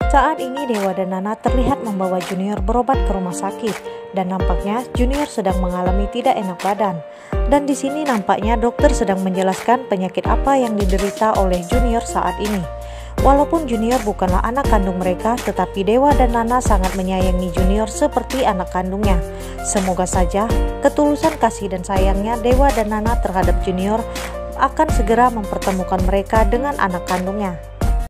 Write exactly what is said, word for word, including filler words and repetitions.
Saat ini Dewa dan Nana terlihat membawa Junior berobat ke rumah sakit dan nampaknya Junior sedang mengalami tidak enak badan. Dan di sini nampaknya dokter sedang menjelaskan penyakit apa yang diderita oleh Junior saat ini. Walaupun Junior bukanlah anak kandung mereka, tetapi Dewa dan Nana sangat menyayangi Junior seperti anak kandungnya. Semoga saja ketulusan kasih dan sayangnya Dewa dan Nana terhadap Junior akan segera mempertemukan mereka dengan anak kandungnya.